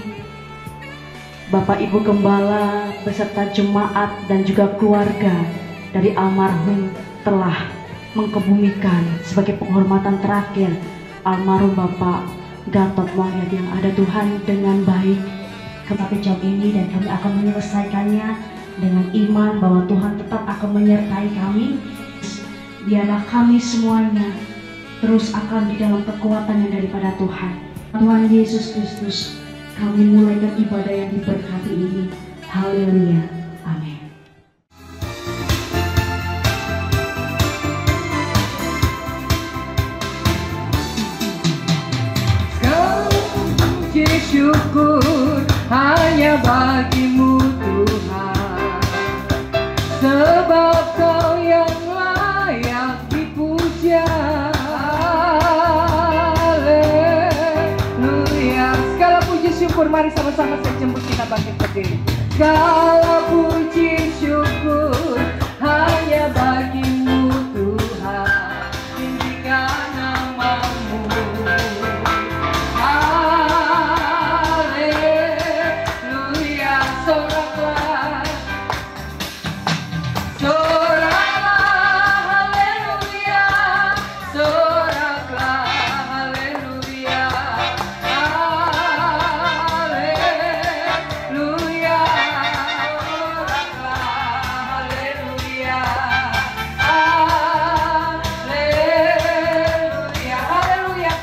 Bapak Ibu Gembala beserta jemaat dan juga keluarga dari almarhum telah mengkebumikan sebagai penghormatan terakhir almarhum Bapak Gatot Mulyadi yang ada Tuhan dengan baik sampai jam ini, dan kami akan menyelesaikannya dengan iman bahwa Tuhan tetap akan menyertai kami. biarlah kami semuanya terus akan di dalam kekuatan yang daripada Tuhan. Tuhan Yesus Kristus, kami mulaikan ibadah yang diberkati ini. Haleluya. Amin. Puji syukur hanya bagimu Tuhan, sebab Kau yang layak dipuja. Haleluya. Segala puji syukur, mari sama-sama saya jemput kita bangkit berdiri. Segala puji syukur hanya bagimu Tuhan, tinggikan namamu. Haleluya, soraklah, soraklah, haleluya, soraklah, haleluya, haleluya, soraklah, haleluya, haleluya, haleluya,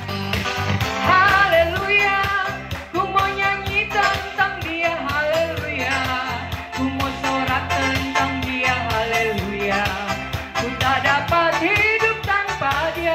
haleluya. Ku mau nyanyi tentang Dia, haleluya. Ku mau sorak tentang Dia, haleluya. Ku tak dapat hidup tanpa Dia.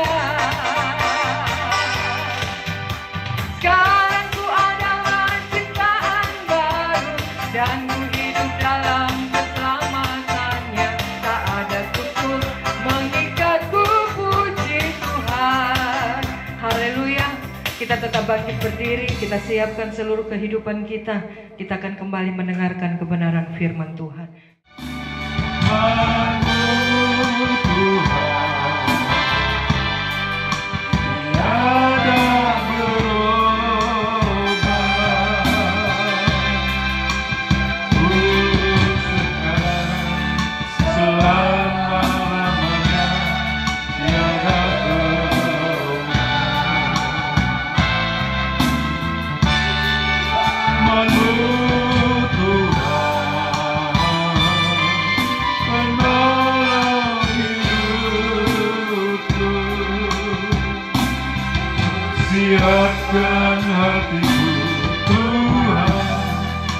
Sekarang ku adalah ciptaan baru, dan ku hidup dalam keselamatannya. Tak ada tutur mengikatku, puji Tuhan. Haleluya. Kita tetap bangkit berdiri, kita siapkan seluruh kehidupan kita. Kita akan kembali mendengarkan kebenaran firman Tuhan. Siapkan hatiku Tuhan,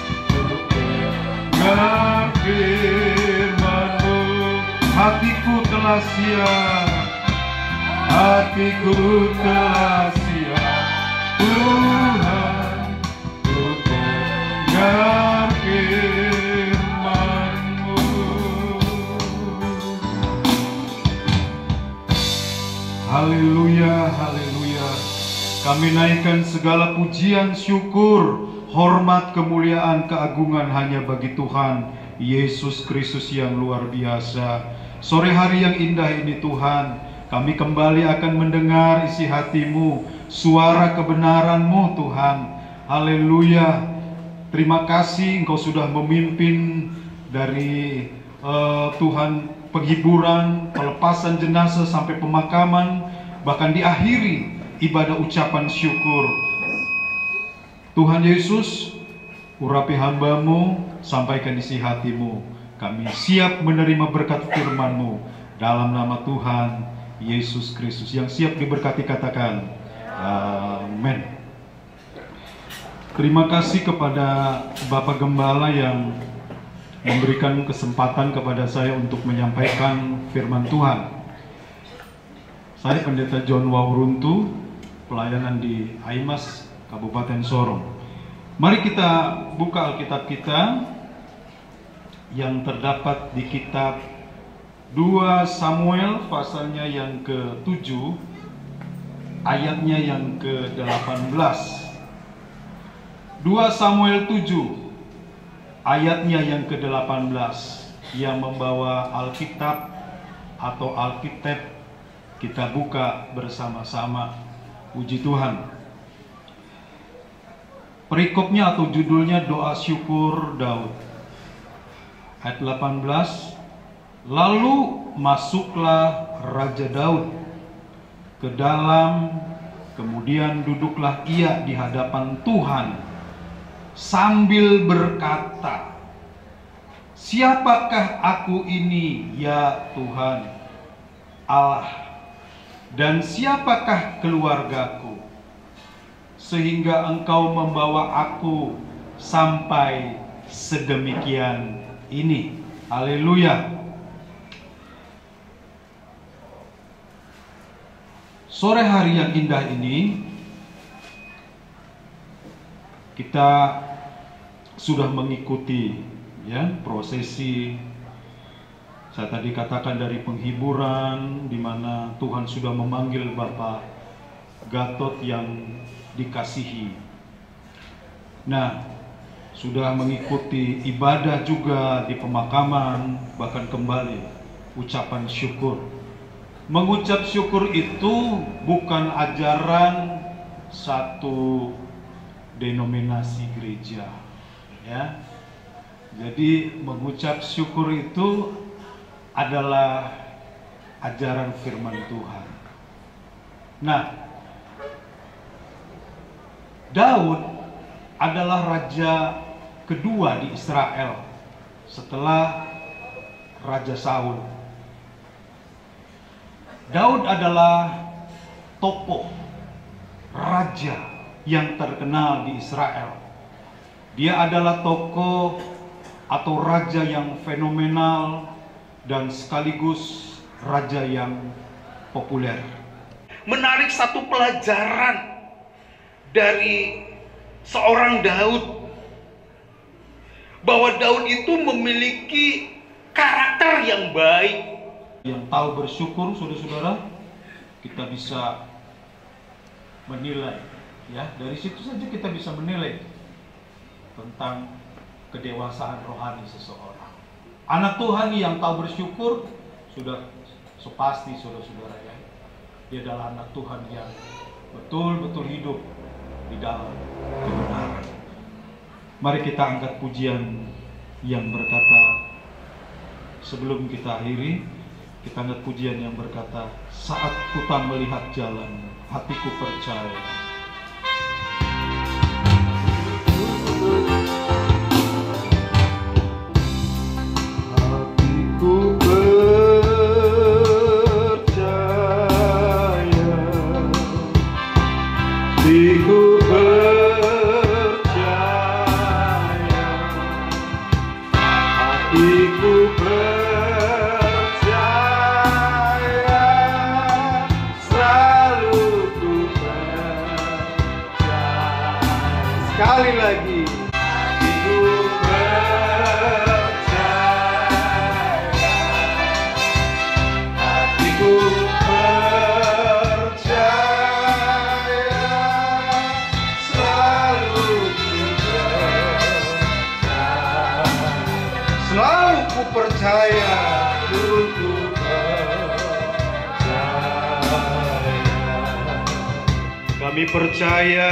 dengar firman-Mu. Hatiku telah siap, hatiku telah siap Tuhan, untuk dengar firman-Mu. Haleluya, haleluya. Kami naikkan segala pujian, syukur, hormat, kemuliaan, keagungan hanya bagi Tuhan Yesus Kristus yang luar biasa. Sore hari yang indah ini Tuhan, kami kembali akan mendengar isi hati-Mu, suara kebenaran-Mu Tuhan. Haleluya. Terima kasih Engkau sudah memimpin dari uh, Tuhan penghiburan, pelepasan jenazah sampai pemakaman, bahkan diakhiri ibadah ucapan syukur. Tuhan Yesus, urapi hamba-Mu, sampaikan isi hati-Mu. Kami siap menerima berkat firman-Mu dalam nama Tuhan Yesus Kristus. Yang siap diberkati katakan amin. Terima kasih kepada Bapak Gembala yang memberikan kesempatan kepada saya untuk menyampaikan firman Tuhan. Saya Pendeta John Wauruntu, pelayanan di Aimas, Kabupaten Sorong. Mari kita buka Alkitab kita yang terdapat di kitab dua Samuel pasalnya yang ketujuh, ayatnya yang ke delapan belas. dua Samuel tujuh, ayatnya yang ke delapan belas, yang membawa Alkitab atau Alkitab kita buka bersama-sama. Puji Tuhan. Perikopnya atau judulnya doa syukur Daud. Ayat delapan belas. Lalu masuklah Raja Daud ke dalam, kemudian duduklah ia di hadapan Tuhan sambil berkata, siapakah aku ini ya Tuhan? Allah, dan siapakah keluargaku, sehingga engkau membawa aku sampai sedemikian ini. Haleluya. Sore hari yang indah ini kita sudah mengikuti ya prosesi. Saya tadi katakan dari penghiburan, di mana Tuhan sudah memanggil Bapak Gatot yang dikasihi. Nah, sudah mengikuti ibadah juga di pemakaman, bahkan kembali ucapan syukur. Mengucap syukur itu bukan ajaran satu denominasi gereja, ya. Jadi mengucap syukur itu adalah ajaran firman Tuhan. Nah, Daud adalah raja kedua di Israel setelah Raja Saul. Daud adalah tokoh raja yang terkenal di Israel. Dia adalah tokoh atau raja yang fenomenal dan sekaligus raja yang populer. Menarik satu pelajaran dari seorang Daud, bahwa Daud itu memiliki karakter yang baik. Yang tahu bersyukur, saudara-saudara, kita bisa menilai, ya, dari situ saja kita bisa menilai tentang kedewasaan rohani seseorang. Anak Tuhan yang tahu bersyukur sudah sepasti, saudara-saudara, ya, dia adalah anak Tuhan yang betul-betul hidup di dalam kebenaran. Mari kita angkat pujian yang berkata, sebelum kita akhiri, kita angkat pujian yang berkata, saat ku tak melihat jalan, hatiku percaya. Hatiku percaya, hatiku percaya, hatiku percaya. Sekali lagi, hatiku percaya, hatiku percaya, selalu ku percaya, selalu ku percaya, ku percaya. Kami percaya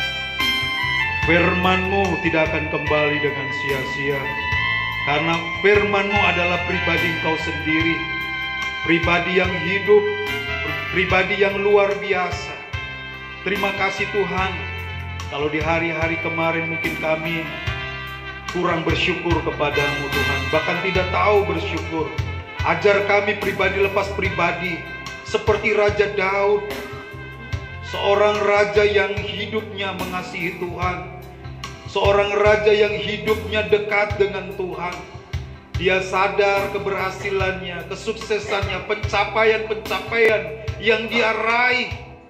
firman-Mu tidak akan kembali dengan sia-sia, karena firman-Mu adalah pribadi Engkau sendiri, pribadi yang hidup, pribadi yang luar biasa. Terima kasih Tuhan, kalau di hari-hari kemarin mungkin kami kurang bersyukur kepadamu Tuhan, bahkan tidak tahu bersyukur. Ajar kami pribadi lepas pribadi, seperti Raja Daud, seorang raja yang hidupnya mengasihi Tuhan, seorang raja yang hidupnya dekat dengan Tuhan. Dia sadar keberhasilannya, kesuksesannya, pencapaian-pencapaian yang dia raih.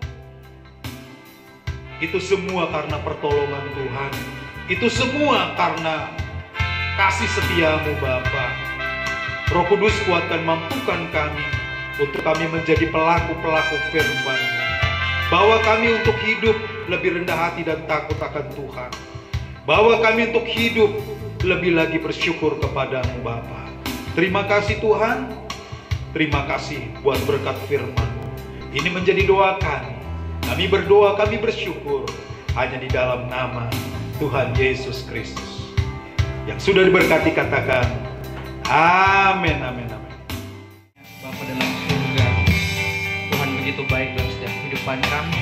Itu semua karena pertolongan Tuhan. Itu semua karena kasih setia-Mu Bapa. Roh Kudus kuatkan, mampukan kami untuk kami menjadi pelaku-pelaku firman-Mu. Bawa kami untuk hidup lebih rendah hati dan takut akan Tuhan. Bawa kami untuk hidup lebih lagi bersyukur kepadamu Bapa. Terima kasih Tuhan. Terima kasih buat berkat firman. Ini menjadi doa kami. Kami berdoa, kami bersyukur hanya di dalam nama Tuhan Yesus Kristus. Yang sudah diberkati katakan amin, amin, amin. Bapa dalam surga, Tuhan begitu baik dalam setiap kehidupan kami.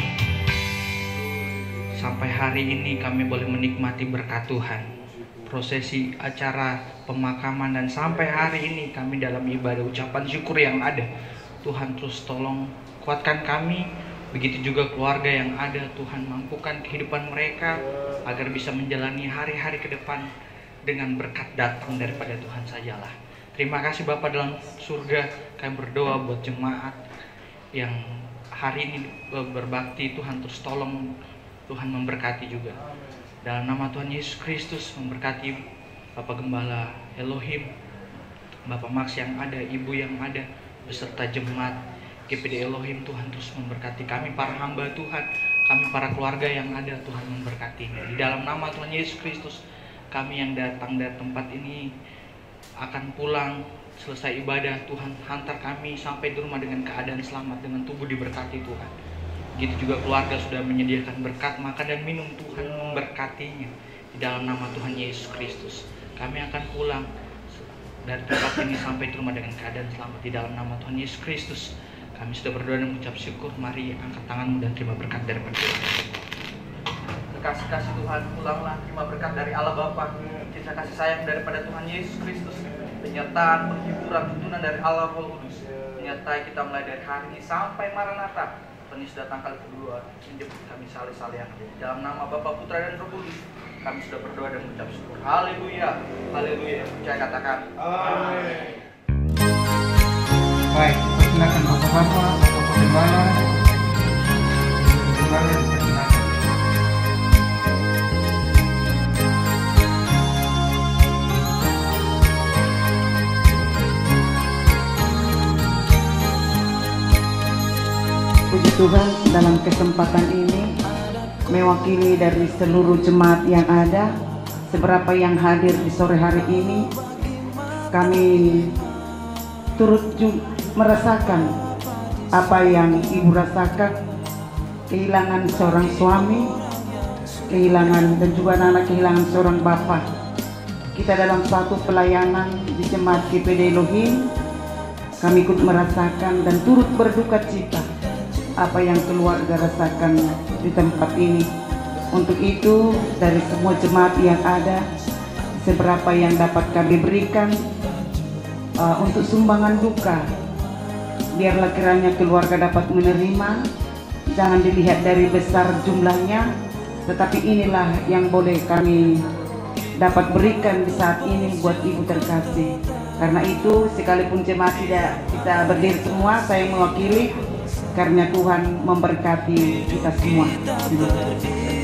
Sampai hari ini kami boleh menikmati berkat Tuhan, prosesi acara pemakaman, dan sampai hari ini kami dalam ibadah ucapan syukur yang ada. Tuhan terus tolong kuatkan kami, begitu juga keluarga yang ada. Tuhan mampukan kehidupan mereka agar bisa menjalani hari-hari ke depan dengan berkat datang daripada Tuhan sajalah. Terima kasih Bapa dalam surga, kami berdoa buat jemaat yang hari ini berbakti. Tuhan terus tolong, Tuhan memberkati juga. Dalam nama Tuhan Yesus Kristus, memberkati Bapak Gembala Elohim, Bapak Max yang ada, Ibu yang ada, beserta jemaat G P D Elohim. Tuhan terus memberkati kami para hamba Tuhan, kami para keluarga yang ada. Tuhan memberkatinya. Di dalam nama Tuhan Yesus Kristus, kami yang datang dari tempat ini akan pulang selesai ibadah. Tuhan hantar kami sampai di rumah dengan keadaan selamat, dengan tubuh diberkati Tuhan. Begitu juga keluarga sudah menyediakan berkat makan dan minum. Tuhan memberkatinya. Di dalam nama Tuhan Yesus Kristus, kami akan pulang dari tempat ini sampai di rumah dengan keadaan selamat. Di dalam nama Tuhan Yesus Kristus, kami sudah berdoa dan mengucap syukur. Mari angkat tanganmu dan terima berkat daripada Tuhan. Kasih-kasih Tuhan, pulanglah terima berkat dari Allah Bapa, cinta kasih sayang daripada Tuhan Yesus Kristus, penyertaan, penghiburan, tuntunan dari Allah Roh Kudus, menyertai kita mulai dari hari ini sampai Maranatha. Tuhan Yesus datang kali kedua, menjemput kami saleh-saleh yang ada. Dalam nama Bapa, Putra dan Roh Kudus, kami sudah berdoa dan mengucap syukur. Haleluya, haleluya. Percaya katakan amin. Baik, persilakan Bapak-Bapak, Bapak Gembala, Gembala dipersilakan. Puji Tuhan, dalam kesempatan ini mewakili dari seluruh jemaat yang ada, seberapa yang hadir di sore hari ini, kami turut merasakan apa yang Ibu rasakan, kehilangan seorang suami, kehilangan dan juga anak-anak kehilangan seorang bapak. Kita dalam suatu pelayanan di jemaat G P D Elohim, kami ikut merasakan dan turut berduka cita apa yang keluarga rasakan di tempat ini. Untuk itu, dari semua jemaat yang ada, seberapa yang dapat kami berikan uh, untuk sumbangan duka, biarlah kiranya keluarga dapat menerima. Jangan dilihat dari besar jumlahnya, tetapi inilah yang boleh kami dapat berikan di saat ini buat Ibu terkasih. Karena itu, sekalipun jemaat tidak kita berdiri semua, saya mewakili karena Tuhan memberkati kita semua.